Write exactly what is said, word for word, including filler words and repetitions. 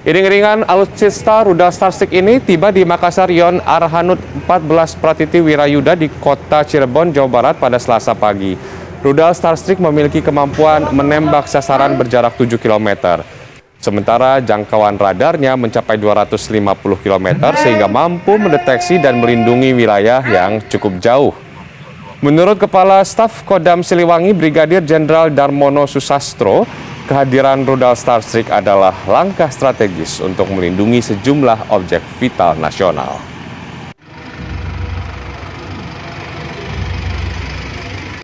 Iring-iringan alutsista rudal Starstreak ini tiba di Makassar Yon Arhanud empat belas Pratiti Wirayuda di kota Cirebon, Jawa Barat pada Selasa pagi. Rudal Starstreak memiliki kemampuan menembak sasaran berjarak tujuh kilometer. Sementara jangkauan radarnya mencapai dua ratus lima puluh kilometer sehingga mampu mendeteksi dan melindungi wilayah yang cukup jauh. Menurut Kepala Staf Kodam Siliwangi Brigadir Jenderal Darmono Susastro, kehadiran rudal Starstreak adalah langkah strategis untuk melindungi sejumlah objek vital nasional.